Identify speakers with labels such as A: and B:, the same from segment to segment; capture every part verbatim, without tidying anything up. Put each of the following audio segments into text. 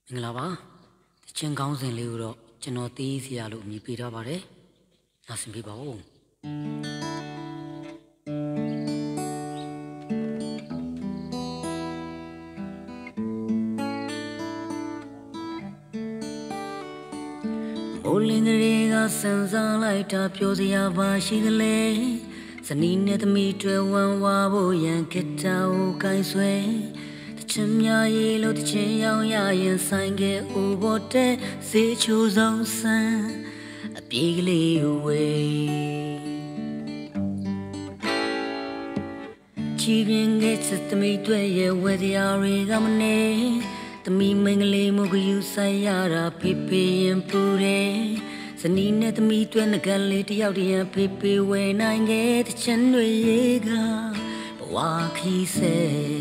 A: မင်္ဂလာပါတချင်းကောင်းစဉ်လေးကိုတော့ကျွန်တော်တီးစီရလို့အမည်ပေးထားပါတယ်နားဆင်ပေးပါဦးမိုးလင်းကလေးကဆန်းစားလိုက်တာပြောစရာပါရှိသလဲဇနီးနဲ့သမီးတွေဝမ်းဝါဖို့ရန်ခေတ္တကိုကိုင်းဆွဲချင်များရေလို့တချင်ရောင်ရရင်ဆိုင်ကဲအိုဘော်တဲ့ဈေးချိုဆောင်ဆန်းအပြေးကလေးဝေးချီပြင်းငယ်စသမီးတွေရဲ့ဝဲတရားတွေကမနေသမီးမင်္ဂလေးမူကယူဆိုင်ရတာဖေးဖေးရင်ပူတယ်ဇနီးနဲ့သမီးတွေငကလေးတယောက်တည်းဖေးဖေးဝဲနိုင်ခဲ့တချင်တွေရေကဘဝခီးဆဲ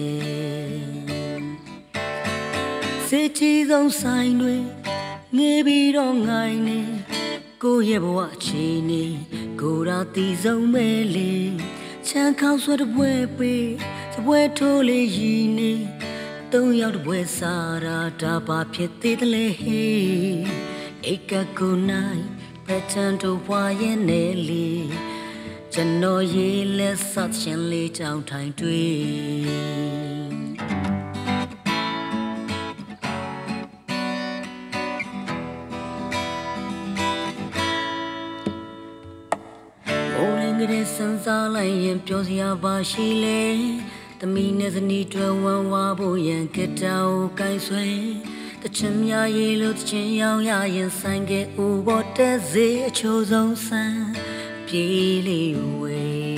A: စေချီဆုံးဆိုင်တွေငေးပြီးတော့ငိုင်းနေကိုရဲ့ဘဝချီနေကိုရာတီဆုံးမဲလေချမ်းခေါက်ဆွဲတပွဲပေးစပွဲထိုးလေးရီနေသုံးယောက်တပွဲစားတာဒါပါဖြစ်သေးတယ်လေဟေးအိတ်ကကိုနိုင်ပထန်တို့ဘွားရဲ့နေလေကျွန်တော်ရေးလက်ဆက်ရှင်လေးကြောင်ထိုင်တွေ့ကလေးစန်းစားလိုက်ရင်ပြောစရာပါရှိလေသမီးနဲ့ဇနီးတွေဝမ်းဝါဖို့ရန်ခေတ္တကိုကိုင်းဆွဲတချင်များရေလို့တချင်ရောင်ရရင်ဆိုင်ကဲအိုဘော်တဲ့ဈေးအချိုဆုံးဆန်းပြေးလေးဝေး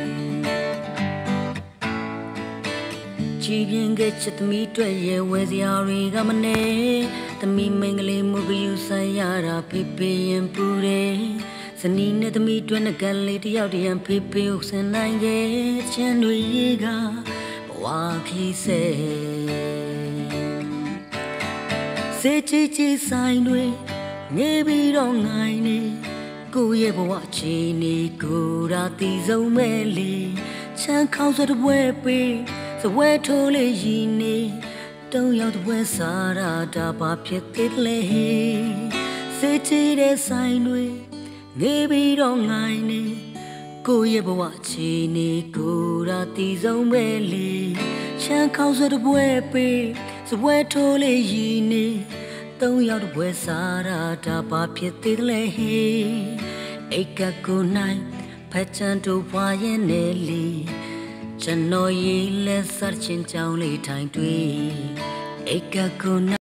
A: ချီပြင်းကချစ်သမီးတွေရဲ့ဝဲစရာတွေကမနေသမီးမင်္ဂလေးမူကယူဆိုင်ရတာဖေးဖေးရင်ပူတယ်ဇနီးနဲ့သမီးတွေငကလေးတယောက်တည်းဖေးဖေးဆင်နိုင်ခဲ့ချင်တွေကဘဝခီးဆဲစေချီချီဆိုင်တွေငေးပြီးတော့ငိုင်းနေကိုရဲ့ဘဝချီနေကိုရာတီဆုံးမဲလေချမ်းခေါက်ဆွဲတပွဲပေးစပွဲထိုးလေးရီနေတုံးရောက်တပွဲစားတာဒါပါဖြစ်သေးတယ်လေစေချီတဲ့ဆိုင်တွေငေးပြီးတော့ငိုင်းနေကိုရဲ့ဘဝချီနေကိုရာတီဆုံးပဲလေချမ်းခေါက်ဆွဲတပွဲပေးစပွဲထိုးလေးရီနေသုံးယောက်တပွဲစားတာဒါပါဖြစ်သေးတယ်လေအိတ်ကကိုနိုင်ဖက်ချန်တို့ဘွားရဲ့နေလေကျွန်တော်ရေးလက်ဆက်ချင်းကြောင်းလေးထိုင်တွေ့အိတ်ကကို